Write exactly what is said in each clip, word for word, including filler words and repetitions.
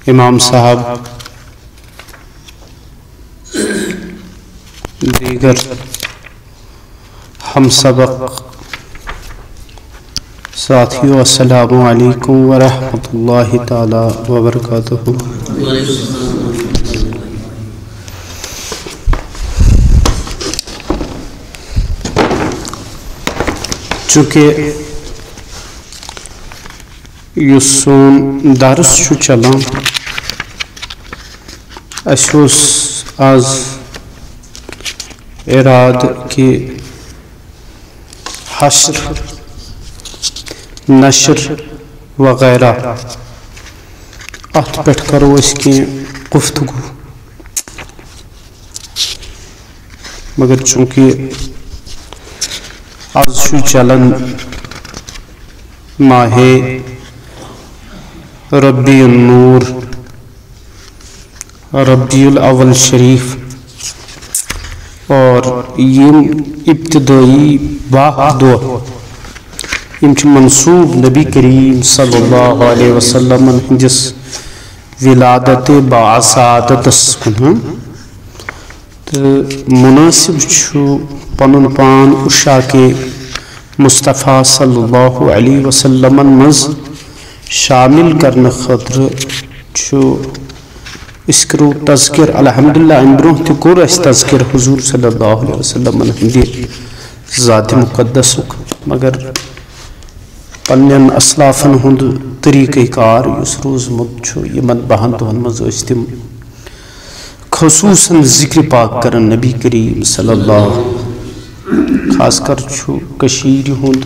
امام صاحب دیگر ہم سبق ساتھیو السلام علیکم ورحمۃ اللہ تعالی وبرکاتہ۔ چونکہ یہ سون درس چھو چلان اسوس آز اراد کہ حشر نشر وغیرہ ات پہ کرو اس کی گفتگو، مگر چونکہ آج چھو چلن ماہ ربیع النور ربیع الاول شریف اور یم ابتدائی باہ دو یم منصوب نبی کریم صلی اللہ علیہ وسلم ہندس ولادت باعثادت کن تو مناسب چھو پنن پان اشا کے مصطفیٰ صلی اللہ علیہ وسلم مز شامل کرنے خاطر چھو اس کرو تذکر الحمدللہ ان برو تہ کور اس تذکر حضور صلی اللہ علیہ وسلم ہندی ذات مقدس، مگر پنن اسلافن ہند طریقہ کار اس روز مت چھو یمن بہن دہن مز اس تم خصوصاً ذکر پاک کرن نبی کریم صلی اللہ، خاص کر چھو کشیر ہند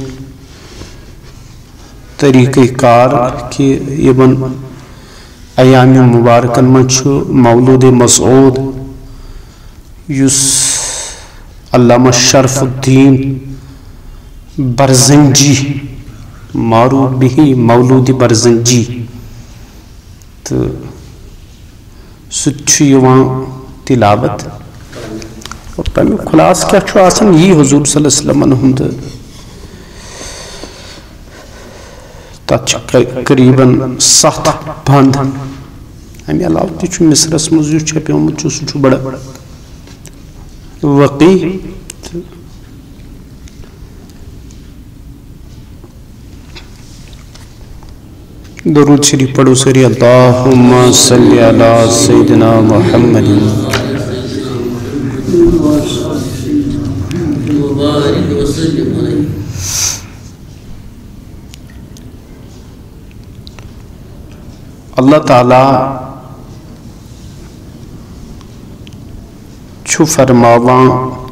طریقہ کار کہ یمن ایام مبارکن من چھو مولود مسعود یس علامہ شرف الدین برزنجی معروف بھی مولود برزنجی تو سچ یوان تلاوت اور تمہیں خلاص کیا چھو آسان یہ حضور صلی اللہ علیہ وسلم ہند تچ قریباً سات بند ہمیں علاوہ تی چھو مصرس مزیو چھپے ہوں چھو سچو بڑا وقی درود شریف پڑھو سری اللہم صلی علی سیدنا محمد اللہ تعالی چھو فرماواں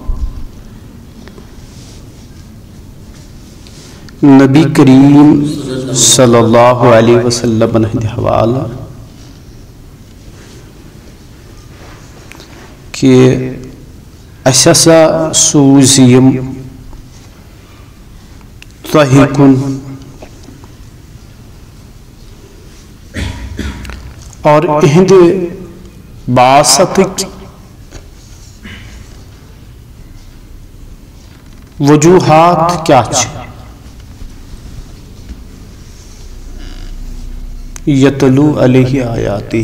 نبی کریم صلی اللہ علیہ وسلم ہندی حوالہ کہ اساسا سوزیم تہی کن اور اہند باست وجوہات کیا چھ یتلو علیہ آیاتی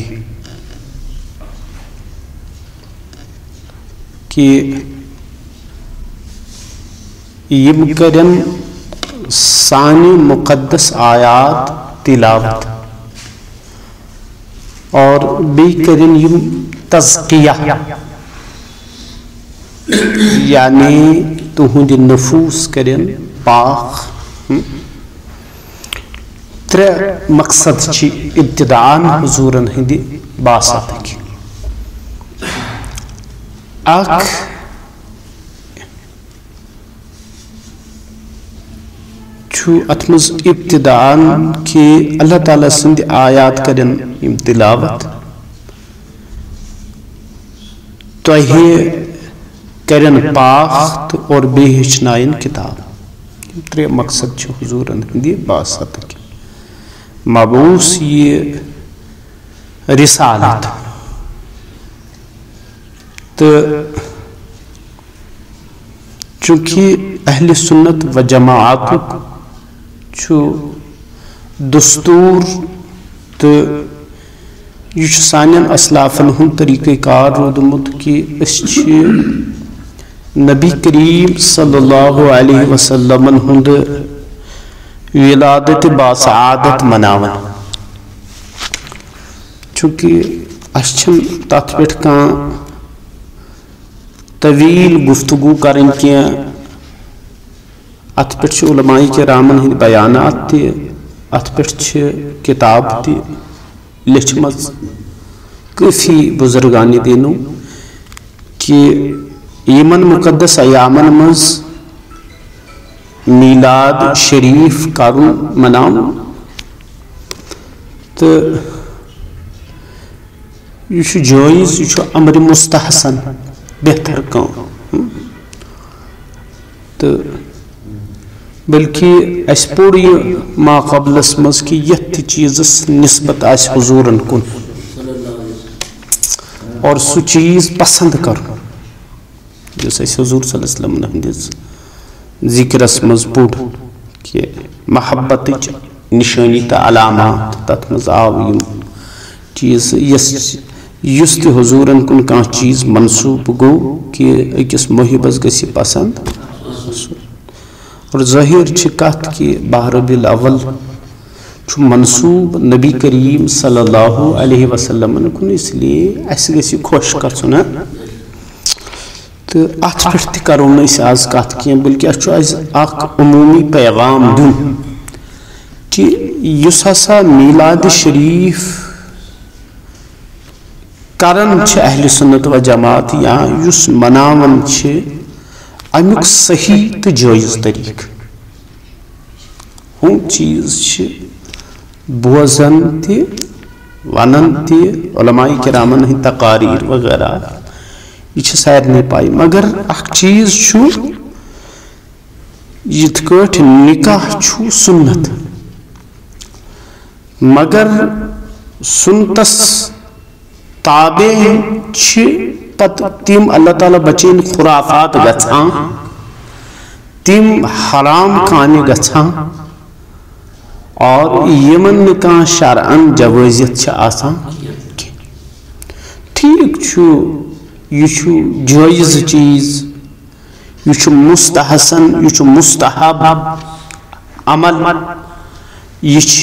کہ یم کرن سانی مقدس آیات تلاوت اور بی کرن یم تزکیہ یعنی تہند نفوس کرن پاک ترے مقصد چھ ابتداءً حضورن ہندی باست کی اک چھو اتمز ابتداءً کہ اللہ تعالیٰ سند آیات کرن یم تلاوت توہی کرن پاک اور بے ہچنائن کتاب ترے مقصد چھو حضورن ہندی باست کی مبعوث یہ رسالت تو چونکہ اہل سنت و جماعت چھو دستور تو یہ سانین اسلافن ہند طریقہ کار رودمت کہ اس نبی کریم صلی اللہ علیہ وسلم ہند ولادت باسعادت مناون چونکہ اچھن تات پہ کان طویل گفتگو کریں کی ات پہ علماء کرامن ہند بیانات تی ات پہ کتاب تی لچمت کافی بزرگان دینو کہ یمن مقدس ایامن مز میلاد شریف کرن مناون تو یہ جائز یہ امر مستحسن بہتر کام تو بلکہ اس پور یہ ما قبلس مز کہ یت چیز نسبت آس حضورن کن اور سو چیز پسند کر جس اس حضور صلی اللہ علیہ وسلم ہندس ذکر مز پور کہ محبت نشانی تا علامات تت مز آو یم چیز یس یس تہ حضورن کن کان چیز منسوب گو کہ اکس محبس گسی پسند اور ظاہر چھ کت کہ بہرب الاول چھ منسوب نبی کریم صلی اللہ علیہ وسلم کن اس لیے اس گسی خوش کر سنا تو ات پہ تہ کرو نا اس آز کت کی بلکہ اس اخ عمومی پیغام دن کہ یس ہسا میلاد شریف کرن چھ اہل سنت و جماعت یا یس مناون چھ امیک صحیح تو جائز طریق ہم چیز چھ بوزن تی ونن تی علماء کرامن ہی تقاریر وغیرہ یہ چھ سیر نہیں پائی مگر اخ چیز چھو یت کٹ نکاح چھو سنت مگر سنتس تابع چھ پت تم اللہ تعالیٰ بچین خرافات گھان تم حرام کامہ گھان اور یمن نکاح شرعن جوازیت چھ آسان ٹھیک چھو یہ چھو جائز چیز یہ چھو مستحسن یہ چھو مستحب عمل یہ چھ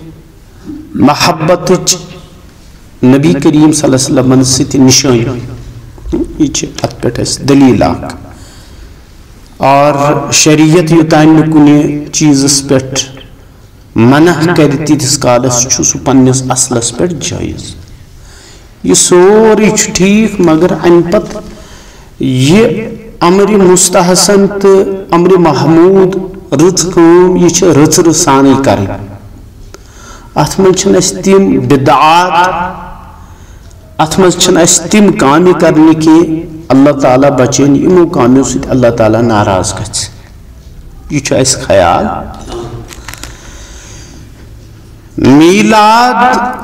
محبت نبی کریم صلی اللہ علیہ وسلم ست نشانی یہ ات پہ دلیل اخ اور شریعت یوتان کن چیز پہ منع کر تیتس کالس سہ پنس اصلس پہ جائز یہ سوری ٹھیک مگر ان پت یہ امر مستحسن تو امر محمود رت کام یہ رت رسانی کر ات من تم بدعات ات من تم کامہ کرنے کی اللہ تعالیٰ بچین یمو کامیو ست اللہ تعالیٰ ناراض گھ یہ اس خیال میلاد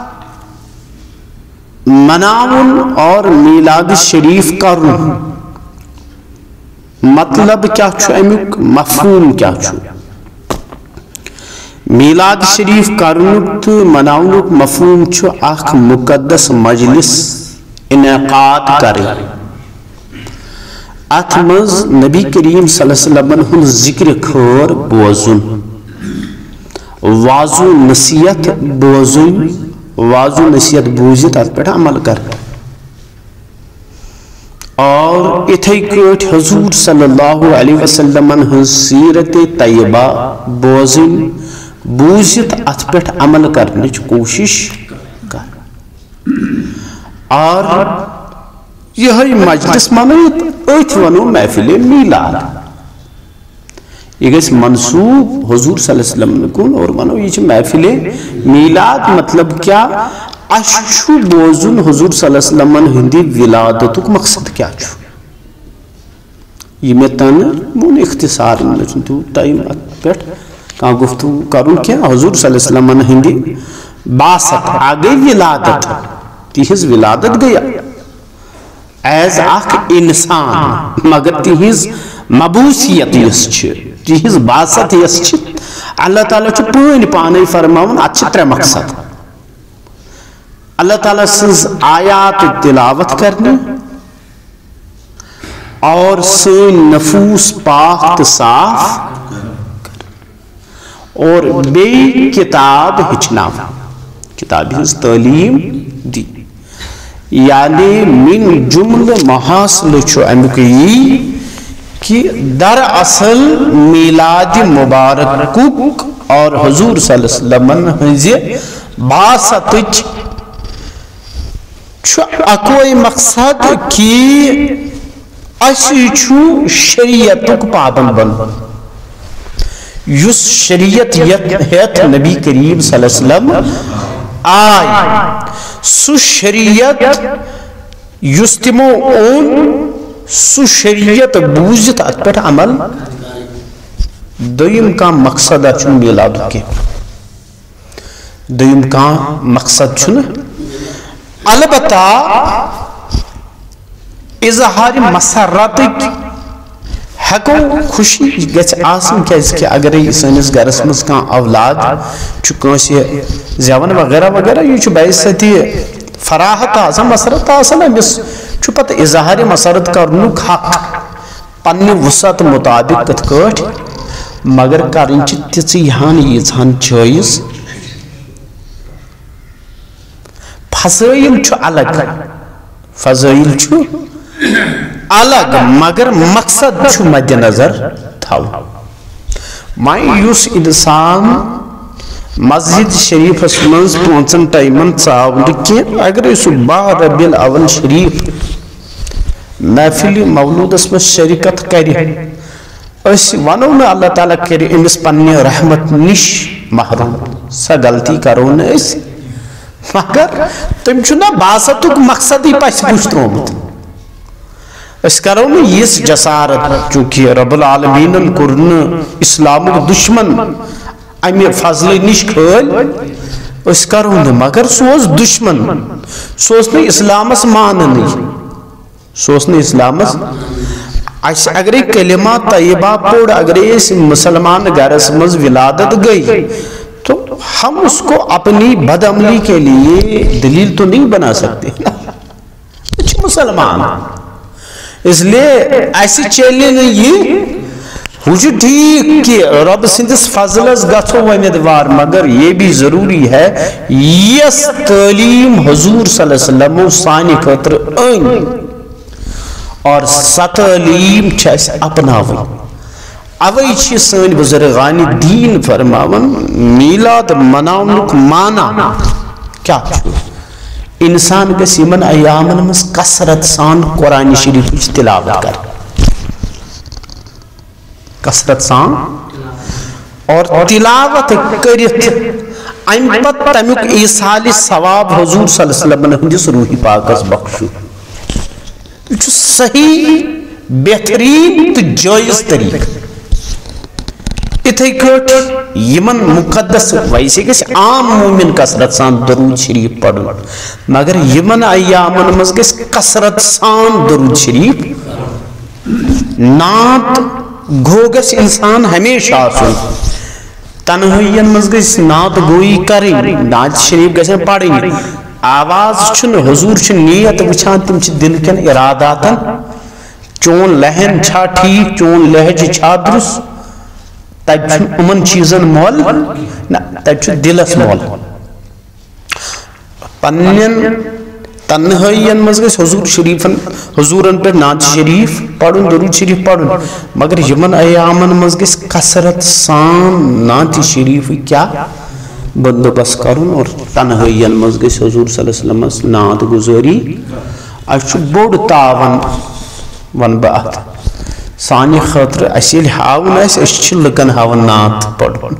مناون اور میلاد شریف کرن مطلب کیا چھو امیک مفہوم کیا چھو میلاد شریف کرنک تو مناونک مفہوم چھو اخ مقدس مجلس انعقاد کرے ات مز نبی کریم صلی اللہ علیہ وسلم ہن ذکر خور بوزن واضو نصیحت بوزن واضو نصیحت بوزت ات پہ عمل کر اور اتھائی کٹ حضور صلی اللہ علیہ وسلم ہن سیرت طیبہ بوزن بوزت ات پہ عمل کرنے کوشش کر اور یہ مجلس منعت ات ونو محفل میلاد یہ گھس منصوب حضور صلی اللہ علیہ وسلم کن اور ونو یہ محفل میلاد مطلب کیا اشو بوزن حضور صلی اللہ علیہ وسلم ہندی ولادتک مقصد کیا چھو یہ میں تن مون اختصار تو ٹائم پہ کہاں گفتگو کروں کیا حضور صلی اللہ علیہ وسلم ہندی باست آگئی ولادت تیہز ولادت گیا ایز اخ انسان مگر تیہز مبوسیت یس چھ تیہز باست یس چھ اللہ تعالیٰ چھ پوین پانے فرماون اچھ ترے مقصد اللہ تعالیٰ سز آیات تلاوت کرنے اور سن نفوس پاک تو صاف اور بی کتاب ہچنا کتاب ہز تعلیم دی یعنی من جمل محاصل چھو امیک یہ کہ در اصل میلاد مبارک اور حضور صلی اللہ علیہ وسلم ہنزی باستچ چھو اکوئی مقصد کی اسی چھو شریعتک پابند بن یس شریعت یت نبی کریم صلی اللہ علیہ وسلم آئی سو شریعت یس تمو اون سو شریعت بوزت ات پر عمل دویم کا مقصد چھو میلاد کے دویم کا مقصد چھو البتہ اظہار مسرت ہکو خوشی گھس آسن کہ اگر سنس گرس مز کان اولاد چھ زیون وغیرہ وغیرہ یہ باعث فراحت آسان مسرت آسان امس پتہ اظہار مسرت کرنک حق پنہ وسعت مطابق کت کٹ مگر کرن تیژ ہان یژہان جائز فضائل الگ فضائل الگ مگر مقصد مد نظر تھو مائس انسان مسجد شریف مز پانچن ٹائمن ثاو کی اگر سہ باہ ربیع الاول شریف محفل مولودس مز شرکت کر ونو نا اللہ تعالیٰ کر امس پنہ رحمت نش محروم سا غلطی کرو نا اس مگر تم چھنا باستک مقصد ہی پس پوچھ ترومت اس کرو نا یہ جسارت چونکہ رب العالمین کرن اسلام دشمن امی فضل نش کھل اس کرو نا مگر سوز دشمن سوز نا اسلامس ماننی سوز نا اسلامس اگر کلمہ طیبہ پوڑ اگر مسلمان گرس مز ولادت گئی تو ہم اس کو اپنی بدعملی کے لیے دلیل تو نہیں بنا سکتے اچھ مسلمان اس لیے ایسی چیلے نہیں یہ وہ جو ٹھیک کہ رب سندس فضلس گھو ومیدوار مگر یہ بھی ضروری ہے یس تعلیم حضور صلی اللہ علیہ وسلم سانی خطر این اور ستعلیم چھس اپناوی اوئی چھ سن بزرگان دین فرماون میلاد مناونک مانا کیا چھو انسان گس یمن ایامن مز کثرت سان قرآن شریف تلاوت کر کثرت سان اور تلاوت کرت ام پت تمیک ایصال ثواب حضور صلی اللہ علیہ وسلم ہندس روحی پاکس بخشو یہ صحیح بہترین تو جائز طریق اتھے کٹ یمن مقدس ویسے گس عام مومن کثرت سان درود شریف پڑھن مگر یمن ایامن مز گس کثرت سان درود شریف نعت گو گس انسان ہمیشہ آسن تنہائین مز گس نعت گوئی کریں نعت شریف گس پڑھیں آواز چھن حضور چھن نیت وچھان تم چھ دل کن اراداتن چون لہن چھا ٹھیک چون لہج چھا درست تب چھن امن چیزن مول تب چھن دلس مول پنین تنہائین مز گس حضور شریفن حضورن پر نعت شریف پڑھن درود شریف پڑھن مگر یمن ایامن مز گس کثرت سان نعت شریف کیا بندوبست کرن اور تنہائین مز گس حضور صلی اللہ علیہ وسلم نعت گزاری اچھ بوڑ تاون ون بات سانی خاطر اصل ہاون اس اس لکن ہاون نعت پڑھن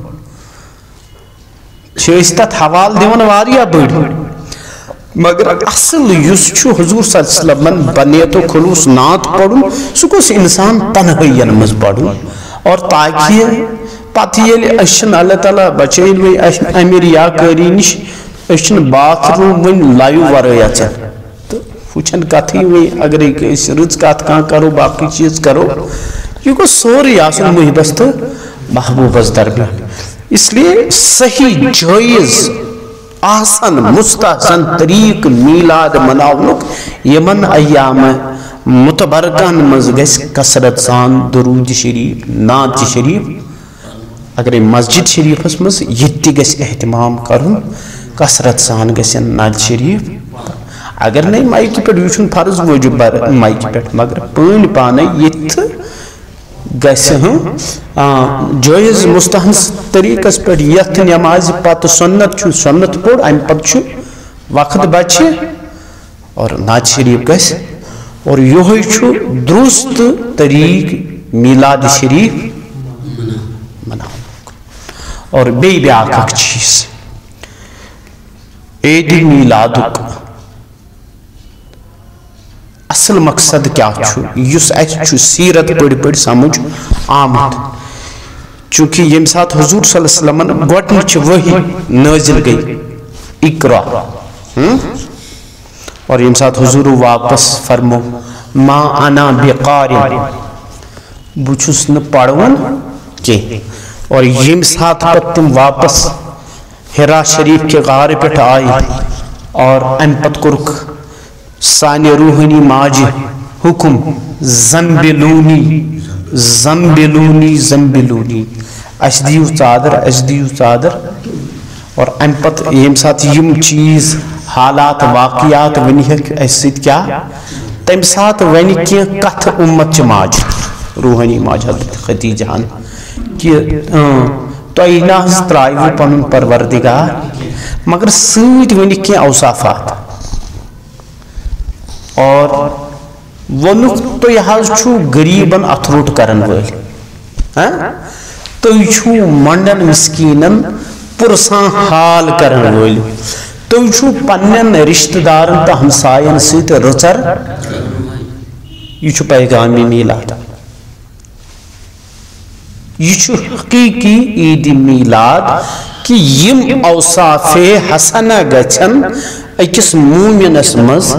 چھ تت حوال دیون واریا بڑ مگر اصل یس چھو حضور صلی اللہ علیہ وسلم بنیت و خلوص نعت پڑھن سو کس انسان تنہائین مز پڑھن اور تاکہ پتہ یل اشن اللہ تعالیٰ بچین وی امیر یا کری نش اشن باتھ روم ون لائیو وریا چل تو وچن کتھی وی اگر اس رز کت کان کرو باقی چیز کرو یہ کو سوری آسن محبس تو محبوبس درمیان اس لیے صحیح جائز آسن مستحسن طریق میلاد مناونک یمن ایام متبرکان مز گس کثرت سان درود شریف نعت شریف اگر مسجد شریفس مز یہ گس اہتمام کرن کثرت سان گس نعت شریف اگر نہیں مائک پہ یہ فرض موجود مائک پہ مگر پانی پانے یہ گس جائز مستحسن طریقہ پہ یت نماز پتہ سنت سنت پوڑ ام پتہ وقت بچہ اور نعت شریف گس اور یہ درست طریق میلاد شریف منا اور بی بیاکھ چیز عید میلادک اصل مقصد کیا چھو یس اس سیرت پڑ پڑ سمجھ آمد چونکہ یم سات حضور صلی اللہ علیہ وسلم گوٹنچ وحی نازل گئی اقرا اور یم سات حضور واپس فرمو ما انا بقاری بچھس ن پڑھون کی اور یم سات پت تم واپس ہرا شریف کے غار پہ آئی اور ام پت کرک سانی روحانی ماج حکم زنبلونی زنبلونی زنبلونی اس دیو چادر اس دیو چادر اور ام پت یم سات یم چیز حالات واقعات ونی ہے اس کیا تم سات ونی کی کتھ امت ماج روحانی ماج حضرت خدیجہ ہن کہ تو ناز ترائیو پنن پروردگار مگر سیٹ ونی کی اوصافات اور ونک تو یہ چھو غریبن اتھروٹ کرن ول تو چھو منڈن مسکینن پرسان حال کرن ول تو چھو پنن رشتہ دارن تا ہمسائن سیت رچر یہ چھو پیغامی میلاد یہ چھو حقیقی عید میلاد کہ یم اوصاف حسنہ گچن اکس مومنس مز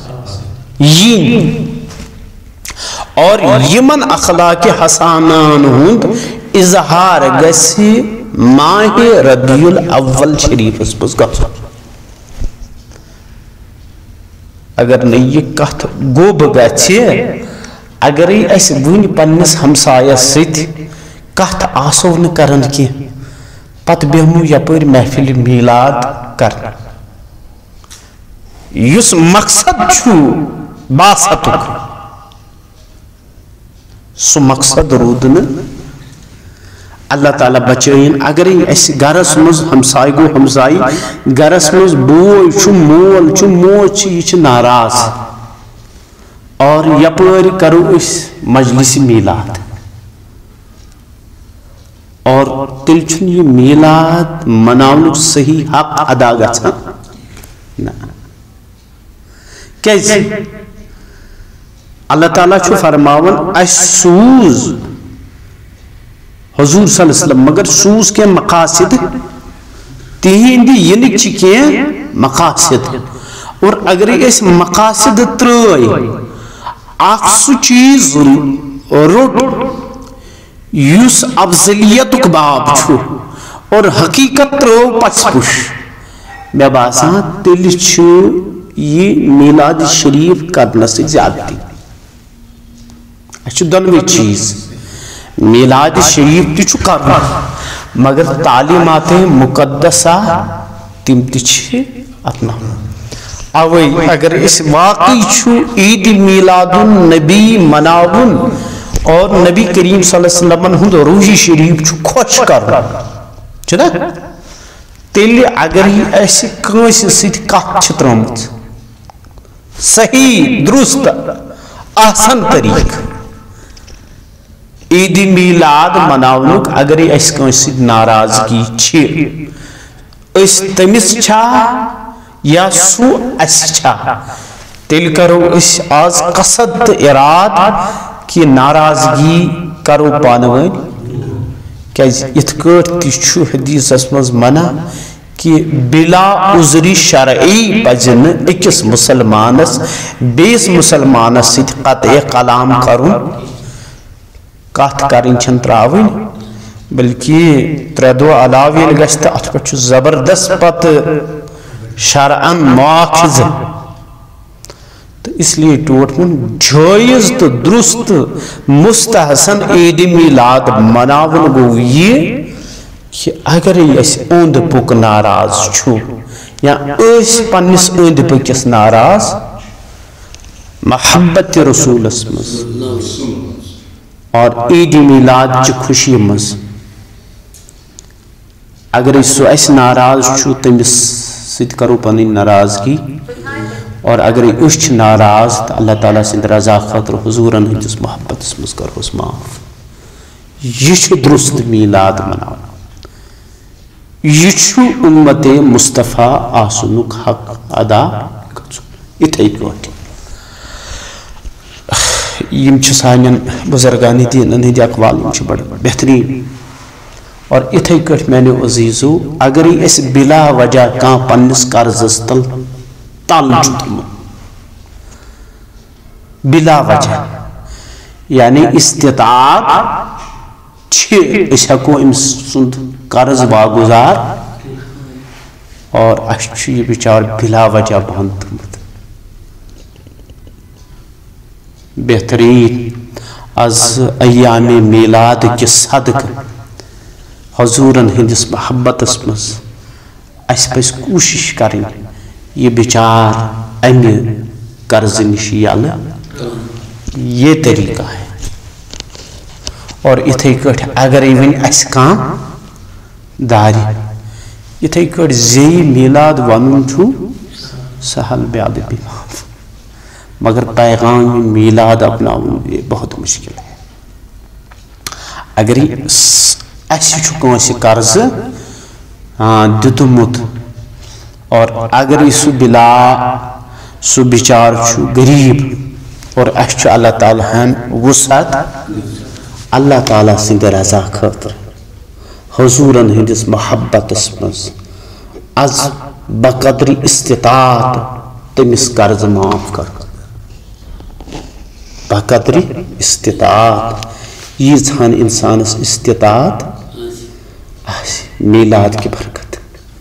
ین اور یمن اخلاق حسانان ہند اظہار گسی ماہ ربیع الاول شریف اس پس گا اگر نہیں یہ کت گوب گچے اگر اس ون پنس ہمسایہ ست کت آسو ن کرن کی پت بیہمو یپر محفل میلاد کر یس مقصد چھو باستک سو مقصد رودن اللہ تعالیٰ بچائین اگر اس گرس مز ہمسائی گو ہمسائی گرس مز بوئی چھو مول چھو موچ یہ ناراض اور یپر کرو اس مجلس میلاد اور تل چھن یہ میلاد مناونک صحیح حق ادا گا نا کیسے اللہ تعالیٰ چھو فرماون اس سوز حضور صلی اللہ علیہ وسلم مگر سوز کے مقاصد تین دی ینک چکے مقاصد اور اگر اس مقاصد ترائی اکسو چیز روٹ یوس افضلیت باب چھو اور حقیقت رو پس پش میں باسان تل چھو یہ میلاد شریف کرنا سے زیادہ تھی اچھو دنوی چیز میلاد شریف تی چھو کرنا مگر تعلیمات مقدسہ تم تی چھے اپنا اوئی اگر اس واقعی چھو عید میلاد النبی مناون اور نبی کریم صلی اللہ علیہ وسلم ہند روحی شریف چھو خوش کرنا چھنا تیلی اگر ہی ایسی کنسی سیدھ کات چھترامت صحیح درست آسان طریق عید میلاد مناونک اگر اس کنسی ناراضگی چھ اس تمس چھا یا سو اس چھا تیل کرو اس آز قصد اراد کی ناراضگی کرو پانوین کہ اتکر تیچو حدیث اسمز منع کہ بلا عذری شرعی پجن اکس مسلمانس بیس مسلمانس سیت قطع قلام کرون کات کریں چھن تراوین بلکہ تردو علاوین گشت اتپچو زبردست پت شرعن مواخذ تو اس لیے ٹوٹ من جائز تو درست مستحسن عید میلاد مناون گو یہ کہ اگر اس اوند پک ناراض چھو یا اس پنس اوند پکس ناراض محبت رسول اسمز اور عید میلاد چ خوشی مز اگر سو اس ناراض چھو تمس سید کرو پنی ناراضگی اور اگر اس ناراض تو اللہ تعالیٰ سند رضا خاطر حضورن ہندس محبت اسمز کرو اس معاف یہ درست میلاد مناو یہ امت مصطفیٰ آسنک حق ادا اتھائی کوٹ یم سان بزرگان دین ہند اقوال بڑ بہترین اور اتھائی کٹ میں نے عزیزو اگر اس بلا وجہ کان پنس قرضس تل تل بلا وجہ یعنی استطاعت اس ہکو ام سند قرض واگزار اور اس یہ بچار بلا وجہ بند بہترین از ایام میلاد کے صدق حضورن ہندس محبت مز اس پس کوشش کریں یہ بچار امی قرض نش یل یہ طریقہ ہے اور اتھے کٹ اگر ون اس کام داری اتھے کٹ زی میلاد ونن چھو سہل بیاد بیمار مگر پیغام میلاد اپناؤن یہ بہت مشکل ہے اگر اس چھو قرض دتمت اور اگر سو بلا سو بچار چھو غریب اور اس اللہ تعالیٰ ہن وسعت اللہ تعالیٰ سند رضا خاطر حضورن ہندس محبت مز از بقدر استطاعت تمس قرض معاف کر بقدر استطاعت یہ ژھان انسانس استطاعت میلاد کی برکت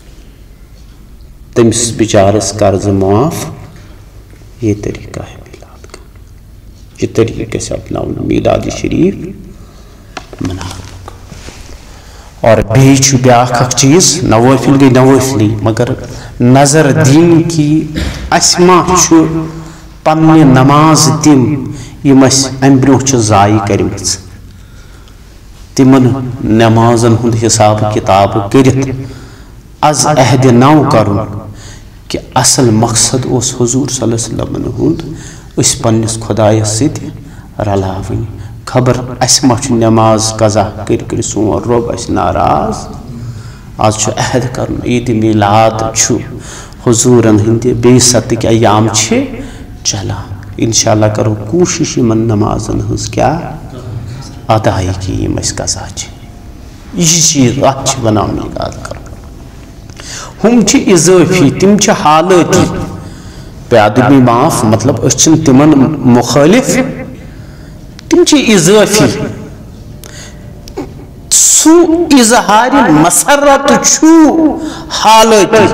تمس بچارس قرض معاف یہ طریقہ ہے میلاد کا یہ طریقے سے اپناؤن میلاد شریف منا اور بیچ بیاکھ چیز نوافل گئی نوافلی مگر نظر دین کی اسما چھو پنہ نماز تم یم اس ام برو ضائع کرمت تمن نمازن ہند حساب کتاب کرت از عہد نو کرن کہ اصل مقصد اس حضور صلی اللہ علیہ وسلم ہند اس پنس خدایس ست رلاون خبر اس ما نماز قضا کر کر سون رب اس ناراض آج چھ عہد کرن عید میلاد چھ حضورن ہند بے ستک ایام چھ چلا انشاءاللہ کرو کوشش من نمازن ہز کیا ادائیگی یم اس قضا چھ یہ چیز ات بنا میلاد کر ہم چھ اضافی تم چھ حالتی پیادبی معاف مطلب اس چھ تمن مخالف تم چھ اضافی سو اظہار مسرت چھو حالتی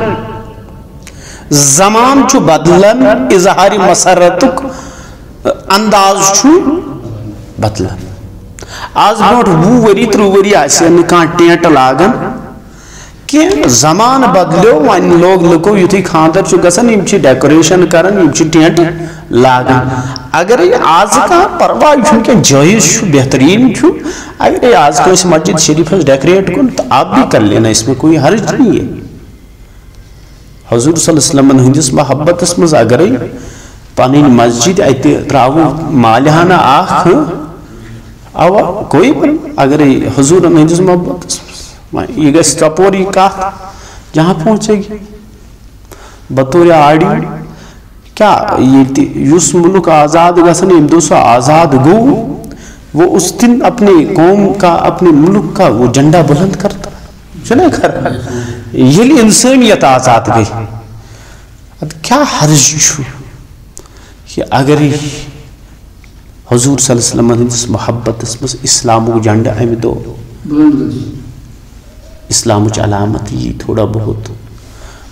زمان چھو بدلن اظہار مسرتک انداز چھو بدلن آج بروٹ وہ وری ترو وری آسی نکان ٹینٹ لاغن کہ زمان بدلو وان لوگ لکو یوتھی خاندر چھو گسن یم چھ ڈیکوریشن کرن یم چھ ٹینٹ لاغن اگر یہ آج کا پروائی چھو کہ جائز چھو بہترین چھو اگر یہ آج کا اس مسجد شریف ڈیکوریٹ کن تو آپ بھی کر لینا اس میں کوئی حرج نہیں ہے حضور صلی اللہ علیہ وسلم ہندس محبت اس مز اگر پانی مسجد ایتی تراؤ مالہانا آخ او کوئی پر اگر حضور ہندس محبت اس مز یہ گئے سٹاپوری کہا جہاں پہنچے گی بطور آڑی کیا یہ اس ملک آزاد گسن امدو سا آزاد گو وہ اس دن اپنے قوم کا اپنے ملک کا وہ جنڈا بلند کرتا چلے کر یہ انسانیت آزاد گئی اب کیا حرج چھو کہ اگر حضور صلی اللہ علیہ وسلم ہندس محبت اس اسلام کو جنڈا ہمیں دو اسلام کی علامت یہ تھوڑا بہت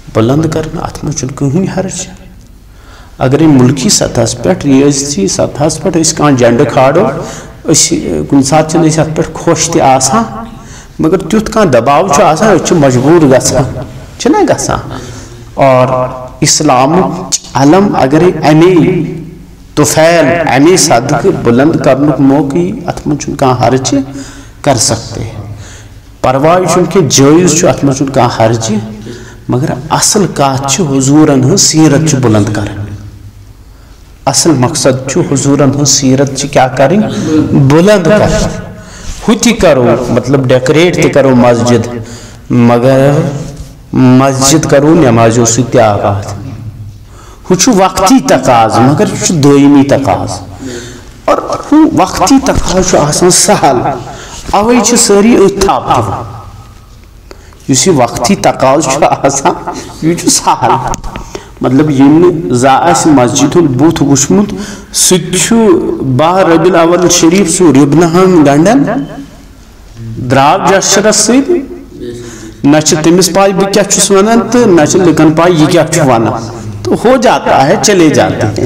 بلند کرنا ات مجھ کہیں حرج اگر ملکی سطح پہ ریاستی سطح پہ کھانا جنڈ کھاڑو کن سات ات پہ خوش تہ آسان مگر تیت کھانا دباؤ آسان مجبور گھان گھان اور اسلام علم اگر امی توفیل امی صدقہ بلند کرنے موقع ات مجھ حرج کر سکتے ہیں پرواہ چونکہ جائز ات مجھ حرج مگر اصل کات حضورن ہن سیرت بلند کر اصل مقصد حضورن ہن سیرت کیا کریں بلند کر ہوتی کرو مطلب ڈیکوریٹ تہ کرو مسجد مگر مسجد کرو نمازوں سی آغاز ہو وقتی تقاض مگر یہ دائمی تقاض اور وقتی تقاض آسان سہل اوے ساری ات تھپ دان اس وقتی تقاض آسان یہ سہل مطلب یم زا مسجد ہند بت وچمت سہ باہ ربیع الاول شریف سہ ربنہن گنڈن دراب جشرس ست نہ تمس پائی بہ کیا ونان تو نہ لکن پائی یہ کیا ونان تو ہو جاتا ہے چلے جاتے ہیں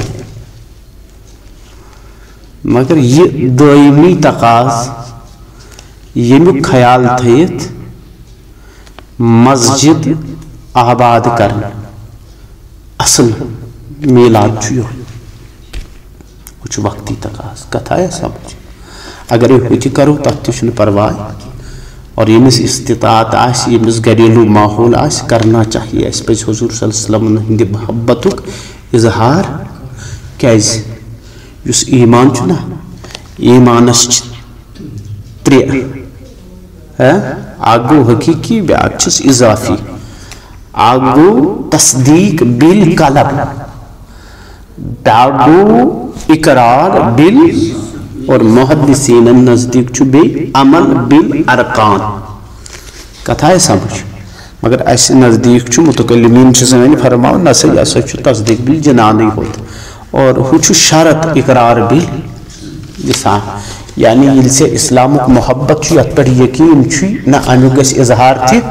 مگر یہ دائمی تقاض یمیک خیال تھیت مسجد آباد کرنا اصل میلاد کچھ وقتی تقاض کتھ آیا سمجھ اگر یہ کرو تب تہ پرواہ اور یمس استطاعت آس یمس گھریلو ماحول آس کرنا چاہیے اس پہ حضور صلی اللہ علیہ وسلم ہند محبت اظہار کیاز یس ایمان چھنا ایمانس ترے اکھ گو حقیقی بیاکھ چھس اضافی اکھ گو تصدیق بالقلب بیاکھ گو اقرار بال اور محدثین نزدیک چھ بی عمل بالارکان کتھ آئے سمجھ مگر اس نزدیک چھ متکلمین چھ زمین فرماؤ نسا یہ سا چھ تصدیق بالجنانی ہوت اور ہو چھ شرط اقرار باللسان یعنی یہ سے اسلام محبت چھ یت پر یقین چھ نہ امیک گژھِ اظہار تہ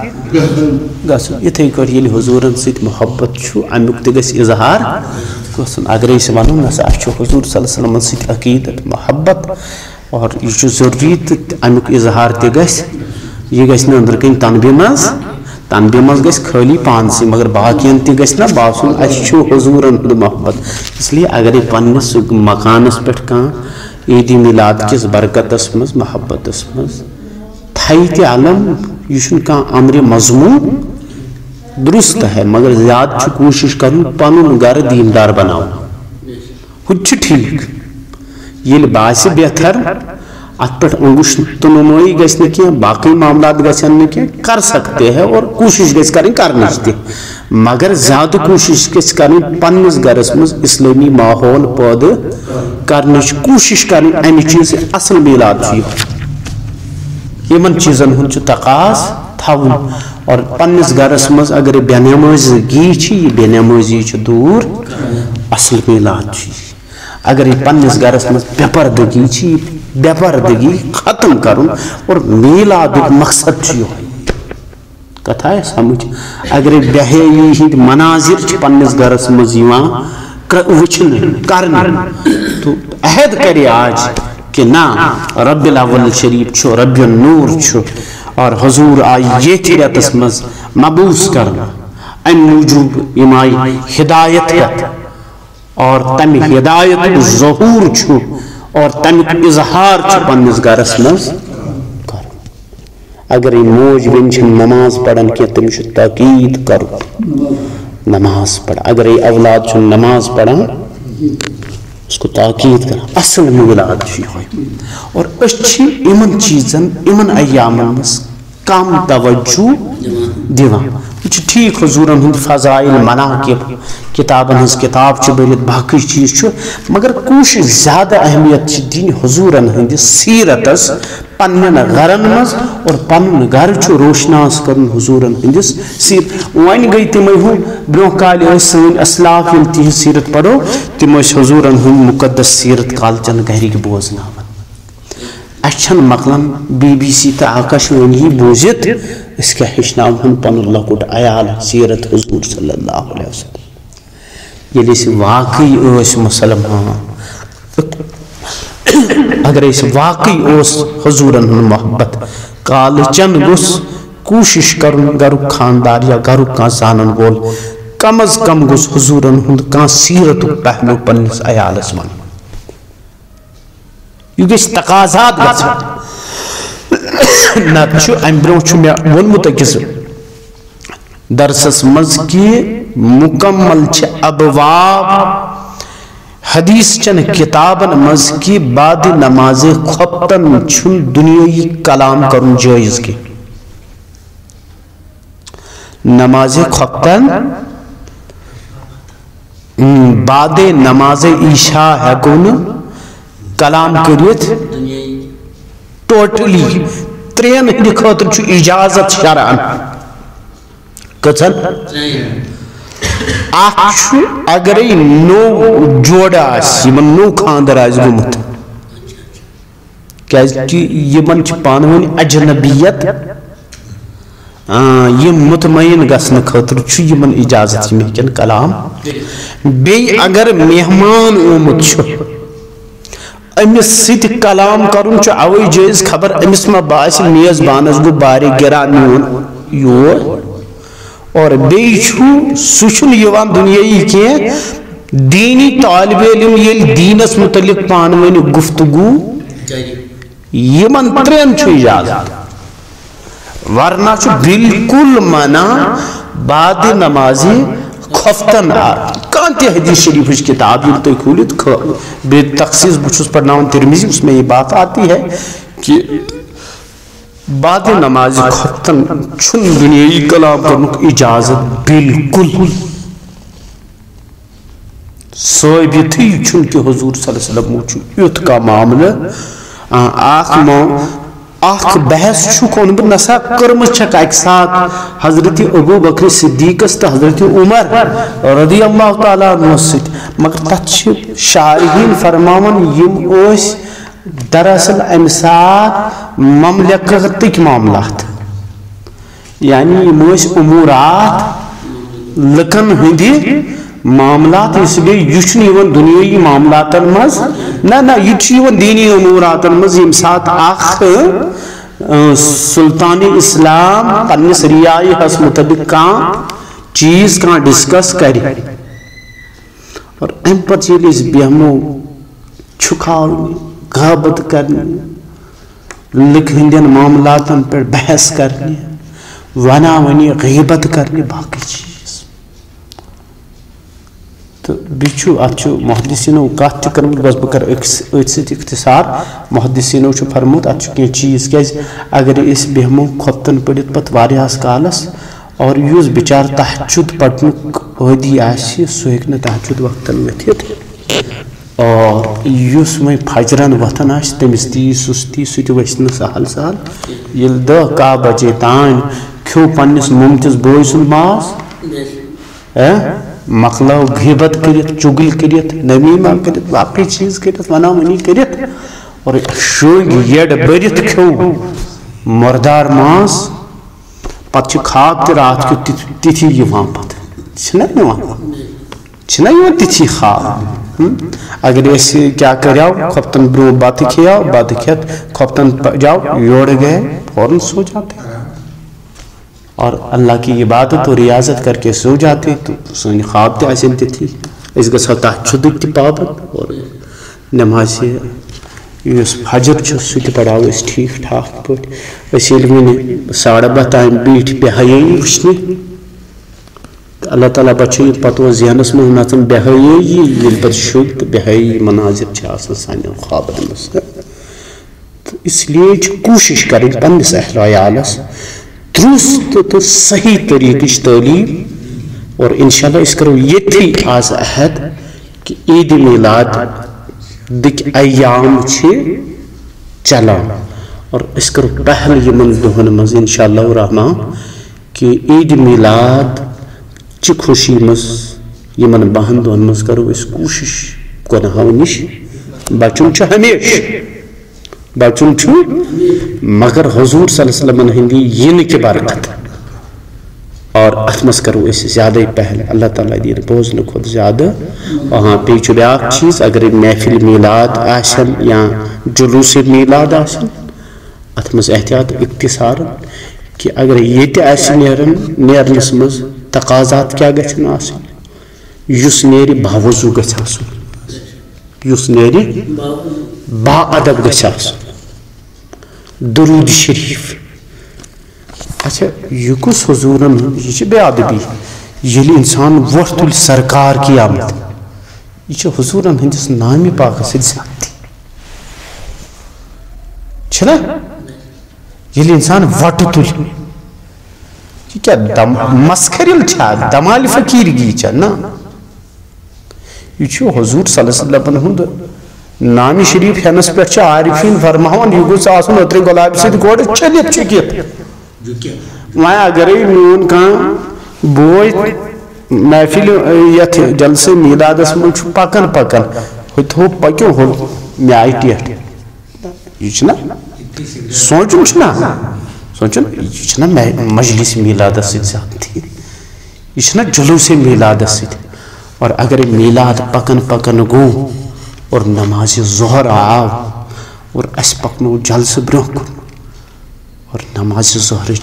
گژھُن یتھے کٲٹھۍ ییٚلہِ حضوٗرن سۭتۍ محبت چھُ امیک تہِ گژھِ اظہار گژھُن اگر أسۍ ونو نسا اسہِ چھُ حضور صلی اللہ علیہ وسلم سۭتۍ عقیدت محبت اور یہ چھُ ضروری تہٕ امیک اظہار تہِ گژھِ یہ گژھِ نہٕ أنٛدرٕ کَنۍ تنبہِ منٛز تنبہِ منٛز گژھِ خٲلی پانسٕے مگر باقین تہِ گژھِ نہ باسُن اسہِ چھُ حضوٗرن ہُنٛد محبت اس لیے اگرے پننس مکانس پٮ۪ٹھ کانٛہہ عیٖدِ میلاد کِس برکتس منٛز محبتس منٛز تھایہِ تہِ علم یہ چھُنہٕ کانٛہہ امرِ مضموٗن درست ہے مگر زیادٕ چھُ کوٗشش کرُن پنُن گرٕ دیندار بناوُن ہُہ تہِ چھُ ٹھیٖک ییٚلہِ باسہِ بہتر ات پہ انگوش تو نمائی گژھِ نہٕ کینٛہہ باقی معاملات گژھن نہٕ کینٛہہ کر سکتے ہیں اور کوشش گژھِ کرٕنۍ کرنٕچ تہِ مگر زیادٕ کوشش گژھِ کرٕنۍ پننس گرس منٛز اسلٲمی ماحول پٲدٕ کرنٕچ کوشش کرٕنۍ امہِ چیٖز اصل میلاد چھُ یِوان یمن چیزن ہُنٛد چھُ تقاض تھاوُن اور پننس گرس منٛز اگر بے نمٲزگی چھِ یہِ بے نمٲزی چھِ دوٗر اصل میلاد چھُ اگر یہ پننس گرس منٛز بے پردگی چھِ بے پردگی ختم کرن اور میلاد مقصد چھُ یِہوٚے کتھ آیا سمجھ اگر بے حیائی ہند مناظر چھِ پننس گرس منٛز یِوان وٕچھنہٕ کرنہٕ تو عہد کرِ آج کہ نہ ربیع الاول شریف چھُ ربیع النور چھُ اور حضور آئی ییٚتھۍ رٮ۪تس منٛز مبعوث کرنہٕ امہِ موٗجوٗب یِم آیہِ ہدایت ہٮ۪تھ اور تمہِ ہدایت ظہوٗر چھُ اور تمیک اظہار چھُ پننس گرس منٛز کرُن اگر یہ موج بیٚنہِ چھنہٕ نماز پران کینٛہہ تٔمِس چھُ تاکید کرُن نماز پڑھ اگر یہ اولاد چھُنہٕ نماز پران اس کو تاکید کران اصل میلاد چھُ یِہوٚے اور أسۍ چھِ یِمن چیٖزن یِمن ایامن منٛز کم توجہ دِوان یہ چھُ ٹھیٖک حضوٗرن ہُنٛد فضائل مناقب کتابن ہٕنٛز کتاب چھِ بٔرِتھ باقٕے چیٖز چھُ مگر کوٗشش زیادٕ اہمیت چھِ دِنۍ حضوٗرن ہٕنٛدِس سیرتس پننٮ۪ن گرن منٛز اور پنُن گرٕ چھُ روشناس کرُن حضوٗرن ہٕنٛدِس سیرت وۄنۍ گٔے تِمے ہُہ برونٛہہ کالہِ ٲسۍ سٲنۍ اسلاف ییٚلہِ تِہنٛز سیرت پرو تِم ٲسۍ حضوٗرن ہُنٛد مُقدس سیرت کالچن گرِکۍ بوزناوان اسہِ چھنہٕ مۄکلان بی بی سی تہٕ آکاش وانی بوٗزِتھ اس کیا ہیچناون پن لکٹ عیال سیرت حضور صلی اللہ علیہ وسلم یلی اس واقعی اس مسلمان اگر اس واقعی اس حضورن ہن محبت کالچن گس کوشش کرن گرک خاندار یا گرک کان زانن وول کم از کم گس حضورن ہند کان سیرت پہلو پنس عیالس من یہ گژھِ تقاضات گژھن نت چھُ امہِ برونٛہہ چھُ مےٚ ووٚنمُت أکِس درسس منٛز کہِ مکمل چھِ ابواب حدیث چن کتابن منٛز کہِ بعد نماز خۄفتن چھُنہٕ دُنیٲیی کلام کرُن جٲیز کینٛہہ نماز خۄفتن بعد نماز عشاء ہٮ۪کو نہٕ کلام کٔرِتھ ٹوٹلی ترین ہندِ خٲطرٕ چھُ اجازت شرعن کٔژن اکھ چھُ اگرے نو جوڑ آسہِ یمن نو خاندر آسہِ گوٚمُت کیازکہِ یمن چھِ پانہٕ ؤنۍ اجنبیت یم مطمئن گژھنہٕ خٲطرٕ چھُ یمن اجازت یِم ہیٚکن کلام بیٚیہِ اگر مہمان آمُت چھُ امس سۭتۍ کلام کرُن چھُ اوے جٲیز خبر امس ما باسہِ میزبانس گوٚو بارِ گرا میون یور اور بیٚیہِ چھُ سُہ چھُنہٕ یِوان دُنیٲیی کینٛہہ دیٖنی طالبہِ علم ییٚلہِ دیٖنس متعلق پانہٕ ؤنۍ گفتگوٗ یِمن ترٛٮ۪ن چھُ اجازت ورنہ چھُ بالکل منع بعد نمازِ خۄفتن کانٛہہ تہِ حدیث شریفٕچ کتاب ییٚلہِ تُہۍ کھوٗلِتھ بیٚیہِ تخصیص بہٕ چھُس پرناوان ترمذی اس میں یہ بات آتی ہے کہ بعد نماز خۄفتن چھُنہٕ دُنیٲیی کلام کرنُک اجازت بالکل ثٲبتٕے چھُنہٕ کہِ حضور صلی اللہ علیہ وسلم چھُ یُتھ کانٛہہ معاملہٕ اکھ اکھ بحث چھُکھ اوٚنمُت نسا کٔرمٕژ چھکھ اکہِ ساتہٕ حضرت ابو بکر صدیقس تہٕ حضرت عمر رضی اللہ تعالیٰ عنہس سۭتۍ مگر تتھ چھِ شارحیٖن فرماوان یِم ٲسۍ دراصل امہِ ساتہٕ مملکتٕکۍ معاملات یعنی یِم ٲسۍ اموٗرات لُکن ہٕنٛدِ معاملات اس لیے یہ چھُنہٕ یِوان دُنیٲیی معاملاتن منٛز نہ نہ یہِ چھُ یِوان دیٖنی اموٗراتن منٛز ییٚمہِ ساتہٕ اکھ سلطان اسلام پننِس رعایہس متعلق کانٛہہ چیٖز کانٛہہ ڈسکس کرِ اور امہِ پتہٕ ییٚلہِ أسۍ بیہمو چھُکاونہِ غٲبت کرنہِ لُکہٕ ہٕنٛدٮ۪ن معاملاتن پٮ۪ٹھ بحث کرنہِ ونا ونی غیبت کرنہِ باقٕے چیٖز تو بیٚیہِ چھُ اتھ چھُ محدثیٖنو کتھ تہِ کٔرمٕژ بس بہٕ کرٕ أتھۍ سۭتۍ اختصار محدثیٖنو چھُ فرموت اتھ چھُ کینٛہہ چیٖز کیازِ اگر أسۍ بیہمو خۄفتن پٔرِتھ پتہٕ واریاہس کالس اور یُس بِچار تحجُد پرنُک عٲدی آسہِ سُہ ہیٚکہِ نہٕ تحجُد وقتن ؤتھِتھ اور یُس وۄنۍ فجرن وۄتھان آسہِ تٔمِس تہِ یی سُستی سُہ تہِ ؤسہِ نہٕ سہل سہل ییٚلہِ دہ کاہ بجے تانۍ کھیوٚو پننِس موٚمتِس بوے سُنٛد ماز مکلو غیبت کرت چگل کرت نمیمہ کرت باقی چیز کرت ونا ونی کرت اور شوگ یڈ برت کھو مردار ماز پتہ خواب تہ رات کیُت تتھی یوان پتہ چھنا یوان چھنا یوان تتھی خواب اگر اس کیا کریاو خۄفتن برو بتہ کھیاو بتہ کھیت خۄفتن جاؤ یور گئے فوراً سو جاتے اور اللہ کی عبادت اور ریاضت کر کے سو جاتے تو سن خواب تہ آسن تتھی اس گژھو تحجدک تہ پابند اور نماز یُس فجر چھُ سُہ تہِ پڑاو أسۍ ٹھیٖک ٹھاک پٲٹھۍ أسۍ ییٚلہِ وٕنہِ ساڑٕ باہ تام بیٖٹھۍ بے حیٲیی وٕچھنہِ تہٕ اللہ تعالیٰ بچٲیِتھ پتہٕ اوس ذہنس منٛز نژان بے حیٲیی ییٚلہِ پتہٕ شوٚگ تہٕ بے حیٲیی مناظر چھِ آسان سانٮ۪ن خوابن منٛز تہٕ اس لیے چھِ کوٗشش کرٕنۍ پننِس اہلِ عیالس درست تو صحیح طریقٕچ تعلیٖم اور انشاءاللہ أسۍ کرو ییٚتھی آز عہد کہ عید میلاد دِک ایام چھِ چلان اور أسۍ کرو پہل یمن دۄہن منٛز انشاءاللہ الرحمان کہ عید میلاد چہِ خوشی منٛز یمن باہن دۄہن منٛز کرو أسۍ کوٗشش گۄنہو نِش بچُن چھُ ہمیشہ بچن چھو مگر حضور صلی اللہ علیہ وسلم ہندی ین کی برکت اور اتمس کرو اس زیادہ پہلے اللہ تعالیٰ دین بوزن خود زیادہ وہاں پیچھو بیاک چیز اگر محفل میلاد آشن یا جلوس میلاد آشن اتمس احتیاط اقتصار کہ اگر یہ تی آشن نیرن نیرنس مز تقاضات کیا گچن آسن یس نیری باوضو گچ آسن یس نیری با ادب گچ آسن درود شریف اچھا یہ کس حضورن یہ بے ادبی یلی انسان وقت تل سرکار کی آمد یہ حضورن ہندس نامی پاک سے زیادتی چھنا یلی انسان وقت تل یہ کیا دم مسکرل چھا دمال فقیر گی چھا نا یہ حضور صلی اللہ علیہ وسلم ہند نامی شریف ہنس پر چھا عارفین فرماؤن یہ گوز آسن اتری گلاب سے گوڑ چلیت چکیت میں اگر میون کان بوئی محفل یت جلسے میلاد اسمن چھو پکن پکن ہوت ہو پکیو ہو میں آئی ٹیٹ یہ چھنا سوچن چھنا سوچن یہ چھنا مجلس میلاد اسید زیادتی یہ چھنا جلوس میلاد اسید اور اگر میلاد پکن پکن گو اور نماز ظہر آو اور اس پکنو جلس برون کن اور نماز ظہر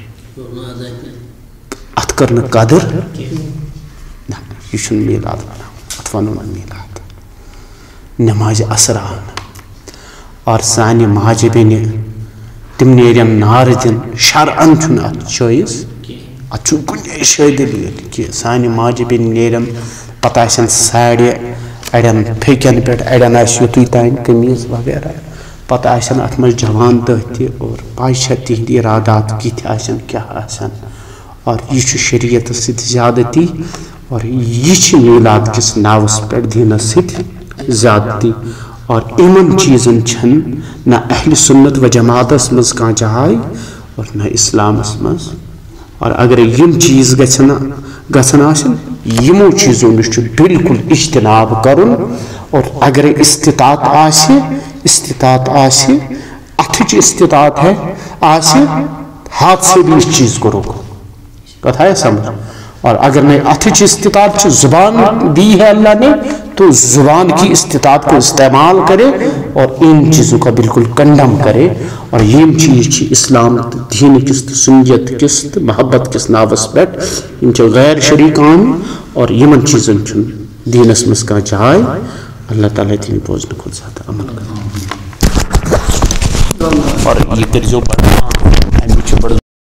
ات کرن قدر یہ چھن میلاد ات ونن میلاد نماز اثر آن اور سانی ماجہ بین تم نیرن نار دن شرعن چھن ات چوئس ات چھن کن شاید دلیل کہ سانی ماجہ بین نیرن پتہ آسن ساڑی اڑین پھیکن پہ اڑین آس یوتھی تین قمیض وغیرہ پتہ آسن ات مز جوان دہتی اور پائشہ تہند ارادات کت آسن کیا آسن اور یہ شریعت ست زیادتی اور یہ میلاد کس ناوس پہ دینس ست زیادتی اور امن چیزن چھن نہ اہل سنت و جماعت مز کان جائے اور نہ اسلام مز اور اگر یم چیز گھن گھن آسن یمو چیزوں نش بالکل اجتناب کرن اور اگر استطاعت آسے استطاعت آسے اتھ استطاعت ہے آسے ہاتھ سے بھی اس چیز کو روکو کتھا ہے سمجھ اور اگر نہیں اتھ استطاعت زبان دی ہے اللہ نے تو زبان کی استطاعت کو استعمال کرے اور ان چیزوں کا بالکل کنڈم کرے اور یہ چیز اسلام دین کس سنیت کس محبت کس ناوس پہ ان غیر شریکان اور یمن چیزن چن دینس مس کا جائے اللہ تعالیٰ دین بوزن خود زیادہ عمل کرے اور یہ کرزو پڑھا